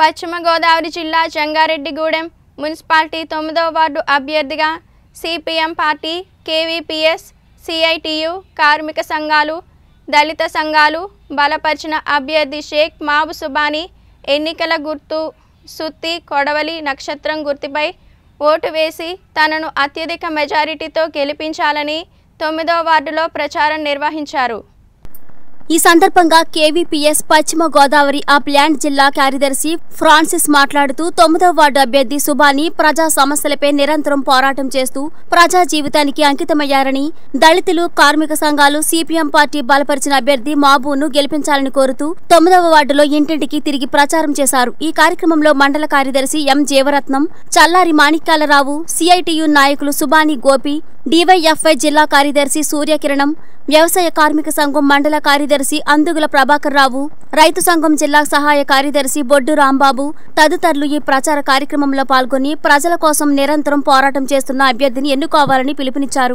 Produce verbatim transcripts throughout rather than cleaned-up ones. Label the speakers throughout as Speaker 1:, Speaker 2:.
Speaker 1: పశ్చిమ గోదావరి జిల్లా జంగారెడ్డిగూడెం మున్సిపాలిటీ తొమ్మిదవ వార్డు అభ్యర్థిగా సిపిఎం పార్టీ, కేవీపీఎస్, సిఐటియు, కార్మిక సంఘాలు, దళిత సంఘాలు బలపరిచిన అభ్యర్థి షేక్ మాబు సుబానీ ఎన్నికల గుర్తు సుత్తి కొడవలి నక్షత్రం గుర్తుపై ఓటు వేసి తనను అత్యధిక మెజారిటీతో గెలిపించాలని తొమ్మిదవ వార్డులో ప్రచారం నిర్వహించారు.
Speaker 2: ఈ సందర్భంగా కేవీపీఎస్ పశ్చిమ గోదావరి ఆ ప్లాంట్ జిల్లా కార్యదర్శి ఫ్రాన్సిస్ మాట్లాడుతూ తొమ్మిదవ వార్డు అభ్యర్థి సుబానీ ప్రజా సమస్యలపై నిరంతరం పోరాటం చేస్తూ ప్రజా జీవితానికి అంకితమయ్యారని, దళితులు, కార్మిక సంఘాలు, సిపిఎం పార్టీ బలపరిచిన అభ్యర్థి మాబును గెలిపించాలని కోరుతూ తొమ్మిదవ వార్డులో ఇంటింటికి తిరిగి ప్రచారం చేశారు. ఈ కార్యక్రమంలో మండల కార్యదర్శి ఎం జీవరత్నం, చల్లారి మాణిక్యాలరావు, సిఐటియు నాయకులు సుబానీ గోపి, డివైఎఫ్ఐ జిల్లా కార్యదర్శి సూర్యకిరణం, వ్యవసాయ కార్మిక సంఘం మండల కార్యదర్శి అందుగుల ప్రభాకర్ రావు, రైతు సంఘం జిల్లా సహాయ కార్యదర్శి బొడ్డు రాంబాబు తదితరులు ఈ ప్రచార కార్యక్రమంలో పాల్గొని ప్రజల కోసం నిరంతరం పోరాటం చేస్తున్న అభ్యర్థిని ఎన్నుకోవాలని పిలుపునిచ్చారు.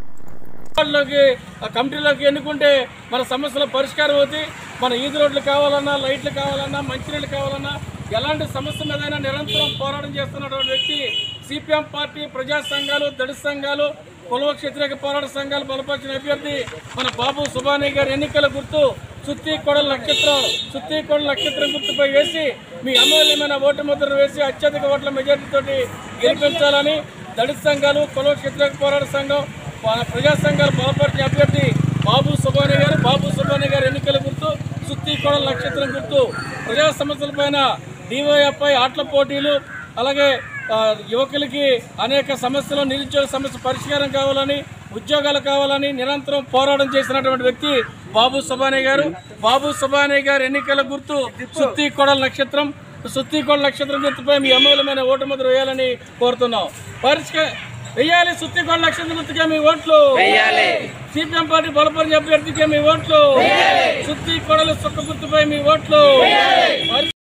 Speaker 3: కమిటీలోకి ఎన్నుకుంటే మన సమస్యల పరిష్కారం అవుతాయి. మన ఈది రోడ్లు కావాలన్నా, లైట్లు కావాలన్నా, మంచినీళ్ళు కావాలన్నా, ఎలాంటి సమస్య మీదైనా నిరంతరం పోరాటం చేస్తున్నటువంటి వ్యక్తి సిపిఎం పార్టీ, ప్రజా సంఘాలు, దళిత సంఘాలు, కులవక్ష వ్యతిరేక పోరాట సంఘాలు బలపరిచిన అభ్యర్థి మన బాబు సుబానీ గారి ఎన్నికల గుర్తు సుత్తి కొడల నక్షత్రం సుత్తి కొడల నక్షత్రం గుర్తుపై వేసి మీ అమూల్యమైన ఓటు ముద్రను వేసి అత్యధిక ఓట్ల మెజార్టీతో గెలిపించాలని దళిత సంఘాలు, కులవక్ష వ్యతిరేక పోరాట సంఘం, ప్రజా సంఘాలు బలపరిచిన అభ్యర్థి బాబు సుబానీ గారు బాబు సుబానీ గారి ఎన్నికల గుర్తు సుత్తి కొడల నక్షత్రం గుర్తు. ప్రజా సమస్యలపైన డివైఎఫ్ఐ ఆటల పోటీలు, అలాగే యువకులకి అనేక సమస్యలు, నిరుద్యోగ సమస్య పరిష్కారం కావాలని, ఉద్యోగాలు కావాలని నిరంతరం పోరాటం చేసినటువంటి వ్యక్తి బాబు సుబానీ గారు. బాబు సుబానీ గారు ఎన్నికల గుర్తు సుత్తి కొడల నక్షత్రం సుత్తి కొడల నక్షత్రం గుర్తుపై మీ అమూల్యమైన ఓటు ముద్ర వేయాలని కోరుతున్నాం. పరిష్కార వెయ్యాలి సుత్తి కొడల నక్షత్రం గుర్తుకే మీ ఓట్లు, సిపిఎం పార్టీ బలపరిచే అభ్యర్థికే మీ ఓట్లు, సుత్తి కొడల సుక్క గుర్తుపై మీ ఓట్లు.